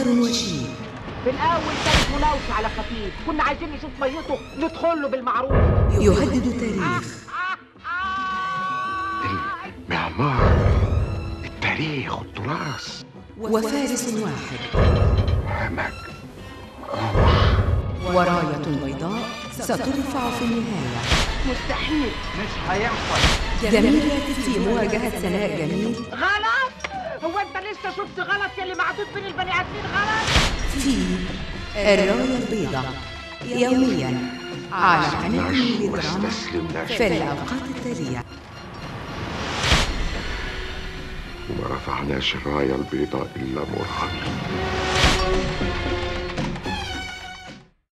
خطر وشيك. في الأول كانت مناوشة على خفيف، كنا عايزين نشوف ميته ندخل له بالمعروف. يهدد التاريخ. المعمار، التاريخ والتراث، وفارس واحد، همك، وراية بيضاء سترفع في النهاية. مستحيل، مش هيحصل. جميلة في مواجهة سناء جميل. غلط؟ هو أنت لسه شفت غلط يلي معدود بين البني آدمين غلط؟ في الراية البيضاء يوميا على قناة دراما في الأوقات التالية. وما رفعناش الراية البيضاء إلا مرهقين.